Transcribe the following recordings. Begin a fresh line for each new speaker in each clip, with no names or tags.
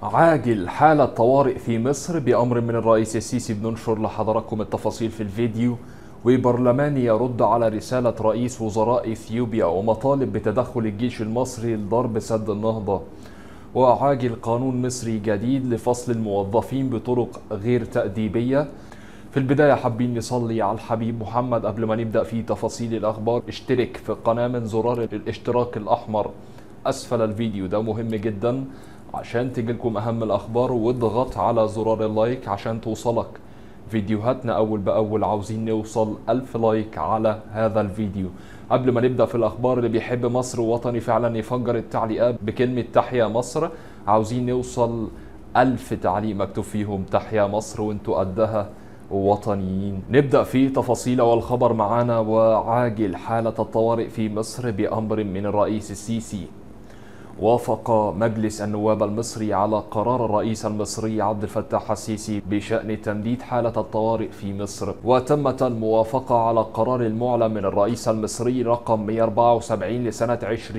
عاجل حالة طوارئ في مصر بأمر من الرئيس السيسي. بننشر لحضراتكم التفاصيل في الفيديو. وبرلماني يرد على رسالة رئيس وزراء إثيوبيا ومطالب بتدخل الجيش المصري لضرب سد النهضة. وعاجل قانون مصري جديد لفصل الموظفين بطرق غير تأديبية. في البداية حابين نصلي على الحبيب محمد. قبل ما نبدأ في تفاصيل الأخبار، اشترك في القناة من زرار الاشتراك الأحمر أسفل الفيديو، ده مهم جدا عشان تجيلكم أهم الأخبار، واضغط على زرار اللايك عشان توصلك فيديوهاتنا أول بأول. عاوزين نوصل 1000 لايك على هذا الفيديو. قبل ما نبدأ في الأخبار، اللي بيحب مصر ووطني فعلا يفجر التعليقات بكلمة تحيا مصر. عاوزين نوصل 1000 تعليق مكتوب فيهم تحيا مصر وانتوا قدها وطنيين. نبدأ في تفاصيل والخبر معانا. وعاجل حالة الطوارئ في مصر بأمر من الرئيس السيسي. وافق مجلس النواب المصري على قرار الرئيس المصري عبد الفتاح السيسي بشأن تمديد حالة الطوارئ في مصر. وتمت الموافقة على قرار المعلن من الرئيس المصري رقم 174 لسنة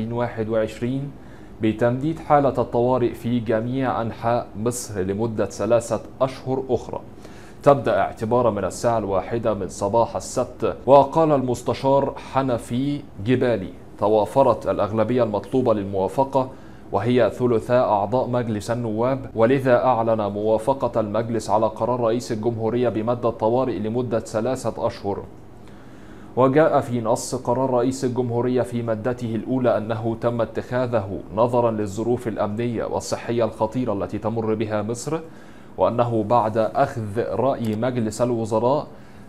2021 بتمديد حالة الطوارئ في جميع أنحاء مصر لمدة 3 أشهر أخرى، تبدأ اعتبارا من الساعة 1 من صباح السبت. وقال المستشار حنفي جبالي: توافرت الأغلبية المطلوبة للموافقة، وهي ثلثاء أعضاء مجلس النواب، ولذا أعلن موافقة المجلس على قرار رئيس الجمهورية بمد الطوارئ لمدة 3 أشهر. وجاء في نص قرار رئيس الجمهورية في مادته الأولى أنه تم اتخاذه نظرا للظروف الأمنية والصحية الخطيرة التي تمر بها مصر، وأنه بعد أخذ رأي مجلس الوزراء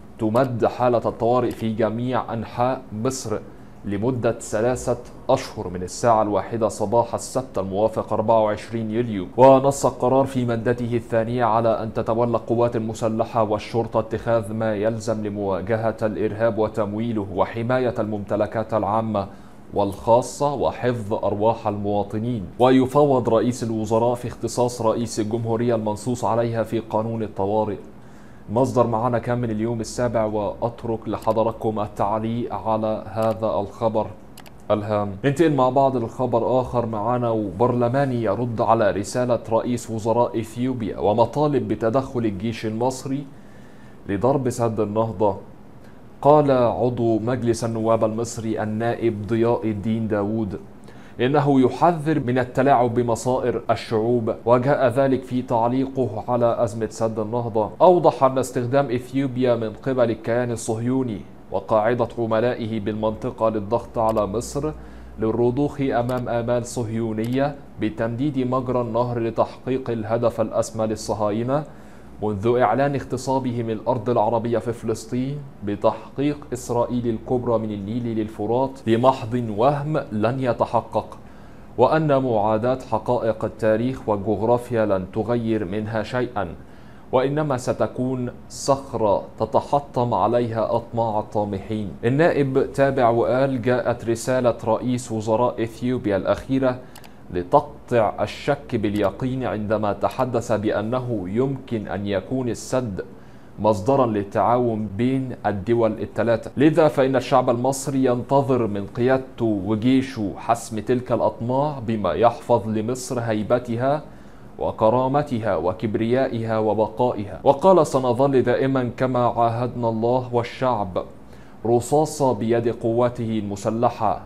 تمد حالة الطوارئ في جميع أنحاء مصر لمدة 3 أشهر من الساعة 1 صباح السبت الموافق 24 يوليو. ونص القرار في مادته الثانية على أن تتولى القوات المسلحة والشرطة اتخاذ ما يلزم لمواجهة الإرهاب وتمويله وحماية الممتلكات العامة والخاصة وحفظ أرواح المواطنين. ويفوض رئيس الوزراء في اختصاص رئيس الجمهورية المنصوص عليها في قانون الطوارئ. مصدر معنا كان من اليوم السابع، وأترك لحضراتكم التعليق على هذا الخبر الهام. ننتقل مع بعض لخبر آخر معنا. وبرلماني يرد على رسالة رئيس وزراء إثيوبيا ومطالب بتدخل الجيش المصري لضرب سد النهضة. قال عضو مجلس النواب المصري النائب ضياء الدين داود إنه يحذر من التلاعب بمصائر الشعوب، وجاء ذلك في تعليقه على أزمة سد النهضة. أوضح أن استخدام إثيوبيا من قبل الكيان الصهيوني وقاعدة عملائه بالمنطقة للضغط على مصر للرضوخ أمام آمال صهيونية بتمديد مجرى النهر لتحقيق الهدف الأسمى للصهاينة منذ إعلان اغتصابهم الأرض العربية في فلسطين بتحقيق إسرائيل الكبرى من النيل للفرات بمحض وهم لن يتحقق، وأن معاداة حقائق التاريخ والجغرافيا لن تغير منها شيئا، وإنما ستكون صخرة تتحطم عليها أطماع الطامحين. النائب تابع وقال: جاءت رسالة رئيس وزراء إثيوبيا الأخيرة لتقطع الشك باليقين عندما تحدث بأنه يمكن أن يكون السد مصدرا للتعاون بين الدول الثلاثة. لذا فإن الشعب المصري ينتظر من قيادته وجيشه حسم تلك الأطماع بما يحفظ لمصر هيبتها وكرامتها وكبريائها وبقائها. وقال: سنظل دائما كما عاهدنا الله والشعب رصاصة بيد قوته المسلحة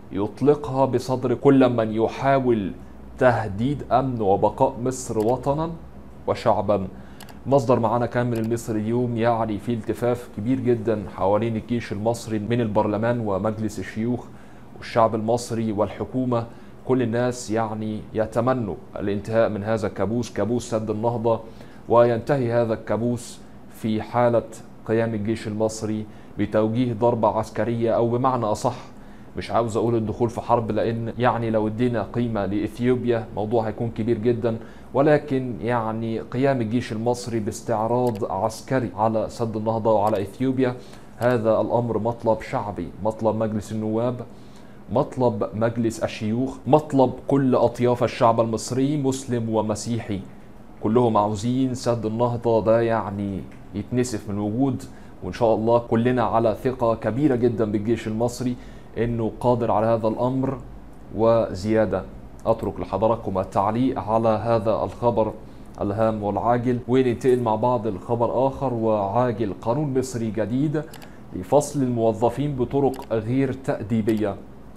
يطلقها بصدر كل من يحاول تهديد أمن وبقاء مصر وطنا وشعبا. مصدر معنا كان من المصري اليوم، يعني في التفاف كبير جدا حوالين الجيش المصري من البرلمان ومجلس الشيوخ والشعب المصري والحكومة. كل الناس يعني يتمنوا الانتهاء من هذا الكابوس، كابوس سد النهضة، وينتهي هذا الكابوس في حالة قيام الجيش المصري بتوجيه ضربة عسكرية، أو بمعنى أصح مش عاوز اقول الدخول في حرب، لان يعني لو ادينا قيمة لإثيوبيا موضوع هيكون كبير جدا، ولكن يعني قيام الجيش المصري باستعراض عسكري على سد النهضة وعلى إثيوبيا، هذا الأمر مطلب شعبي، مطلب مجلس النواب، مطلب مجلس الشيوخ، مطلب كل أطياف الشعب المصري مسلم ومسيحي، كلهم عاوزين سد النهضة ده يعني يتنسف من الوجود. وإن شاء الله كلنا على ثقة كبيرة جدا بالجيش المصري إنه قادر على هذا الأمر وزيادة. أترك لحضراتكم التعليق على هذا الخبر الهام والعاجل، وننتقل مع بعض الخبر آخر وعاجل. قانون مصري جديد لفصل الموظفين بطرق غير تأديبية.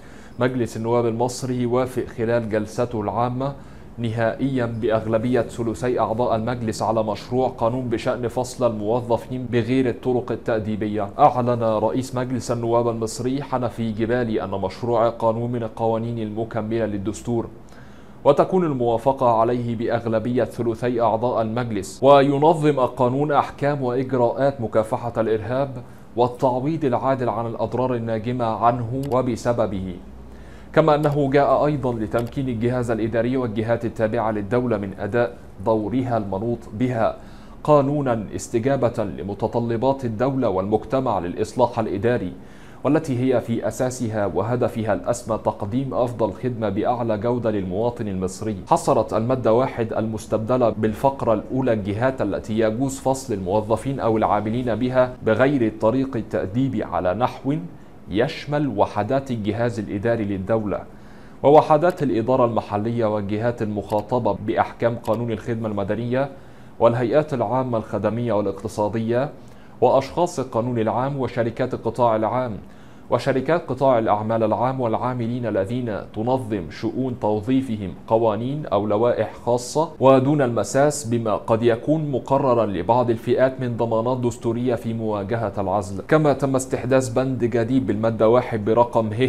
مجلس النواب المصري يوافق خلال جلسته العامة نهائيا بأغلبية ثلثي أعضاء المجلس على مشروع قانون بشأن فصل الموظفين بغير الطرق التأديبية. أعلن رئيس مجلس النواب المصري حنفي جبالي أن مشروع قانون من القوانين المكملة للدستور، وتكون الموافقة عليه بأغلبية ثلثي أعضاء المجلس، وينظم القانون أحكام وإجراءات مكافحة الإرهاب والتعويض العادل عن الأضرار الناجمة عنه وبسببه. كما أنه جاء أيضا لتمكين الجهاز الإداري والجهات التابعة للدولة من أداء دورها المنوط بها قانونا استجابة لمتطلبات الدولة والمجتمع للإصلاح الإداري، والتي هي في أساسها وهدفها الأسمى تقديم أفضل خدمة بأعلى جودة للمواطن المصري. حصرت المادة 1 المستبدلة بالفقرة الأولى الجهات التي يجوز فصل الموظفين أو العاملين بها بغير الطريق التأديبي على نحو يشمل وحدات الجهاز الإداري للدولة ووحدات الإدارة المحلية والجهات المخاطبة بأحكام قانون الخدمة المدنية والهيئات العامة الخدمية والاقتصادية وأشخاص القانون العام وشركات القطاع العام وشركات قطاع الأعمال العام والعاملين الذين تنظم شؤون توظيفهم قوانين أو لوائح خاصة، ودون المساس بما قد يكون مقررا لبعض الفئات من ضمانات دستورية في مواجهة العزل. كما تم استحداث بند جديد بالمادة 1 برقم ه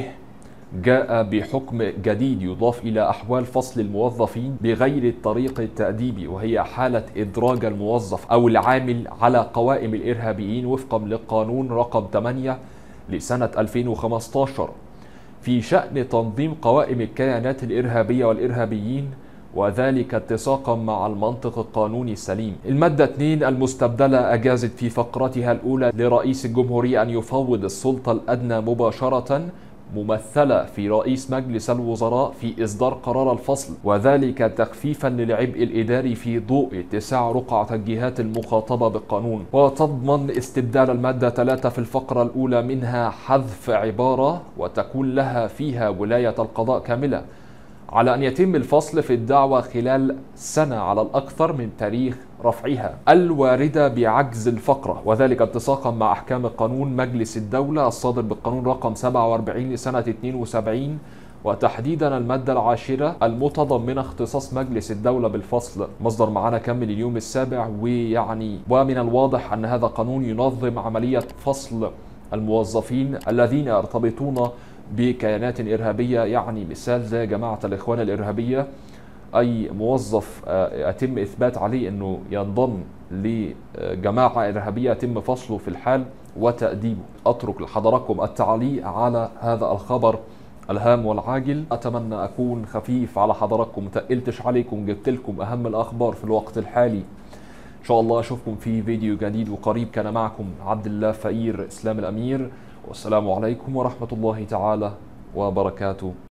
جاء بحكم جديد يضاف إلى أحوال فصل الموظفين بغير الطريق التأديبي، وهي حالة إدراج الموظف أو العامل على قوائم الإرهابيين وفقا للقانون رقم 8 لسنة 2015 في شأن تنظيم قوائم الكيانات الإرهابية والإرهابيين، وذلك اتساقا مع المنطق القانوني السليم. المادة 2 المستبدلة أجازت في فقرتها الأولى لرئيس الجمهورية أن يفوض السلطة الأدنى مباشرة ممثلة في رئيس مجلس الوزراء في إصدار قرار الفصل، وذلك تخفيفا للعبء الإداري في ضوء اتساع رقعة الجهات المخاطبة بالقانون. وتضمن استبدال المادة 3 في الفقرة الأولى منها حذف عبارة وتكون لها فيها ولاية القضاء كاملة على أن يتم الفصل في الدعوى خلال سنة على الأكثر من تاريخ رفعها الواردة بعجز الفقرة، وذلك اتساقا مع أحكام قانون مجلس الدولة الصادر بالقانون رقم 47 لسنة 72، وتحديدا المادة 10 المتضمنة اختصاص مجلس الدولة بالفصل. مصدر معنا كمل اليوم السابع، ومن الواضح أن هذا قانون ينظم عملية فصل الموظفين الذين يرتبطون بكيانات إرهابية، يعني مثال زي جماعة الإخوان الإرهابية. أي موظف يتم إثبات عليه أنه ينضم لجماعة إرهابية يتم فصله في الحال وتأديبه. أترك لحضراتكم التعليق على هذا الخبر الهام والعاجل. أتمنى أكون خفيف على حضراتكم، متقلتش عليكم، جبت لكم أهم الأخبار في الوقت الحالي. إن شاء الله أشوفكم في فيديو جديد وقريب. كان معكم عبد الله فقير إسلام الأمير، والسلام عليكم ورحمة الله تعالى وبركاته.